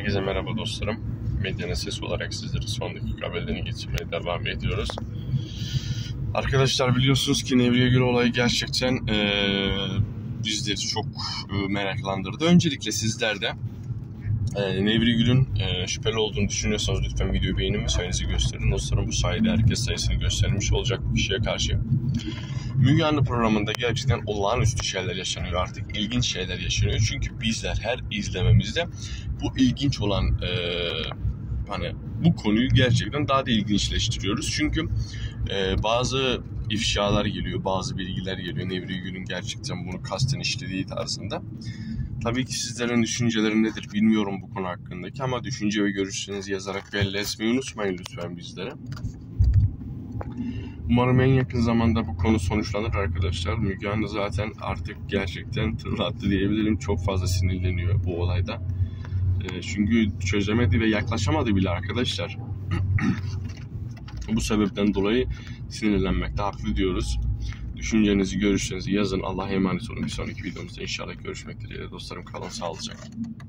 Herkese merhaba dostlarım. Medyanın sesi olarak sizlere son dakika haberlerini getirmeye devam ediyoruz. Arkadaşlar biliyorsunuz ki Nevriye Gül olayı gerçekten bizleri çok meraklandırdı. Öncelikle sizler de Nevriye Gül'ün şüpheli olduğunu düşünüyorsanız lütfen videoyu beğenin ve sayınızı gösterin. Dostlarım bu sayede herkes sayısını göstermiş olacak bu kişiye karşı. Müge Anlı programında gerçekten olağanüstü şeyler yaşanıyor artık. İlginç şeyler yaşanıyor. Çünkü bizler her izlememizde bu ilginç olan bu konuyu gerçekten daha da ilginçleştiriyoruz. Çünkü bazı ifşalar geliyor, bazı bilgiler geliyor. Nevriye Gül'ün gerçekten bunu kasten işlediği tarzında. Tabii ki sizlerin düşünceleri nedir bilmiyorum bu konu hakkındaki ama düşünce ve görüşlerinizi yazarak belli etmeyi unutmayın lütfen bizlere. Umarım en yakın zamanda bu konu sonuçlanır arkadaşlar. Müge Anlı zaten artık gerçekten tırlattı diyebilirim. Çok fazla sinirleniyor bu olayda. Çünkü çözemedi ve yaklaşamadı bile arkadaşlar. Bu sebepten dolayı sinirlenmekte haklı diyoruz. Düşüncenizi, görüşlerinizi yazın. Allah'a emanet olun. Bir sonraki videomuzda inşallah görüşmek dileğiyle dostlarım. Kalın sağlıcakla.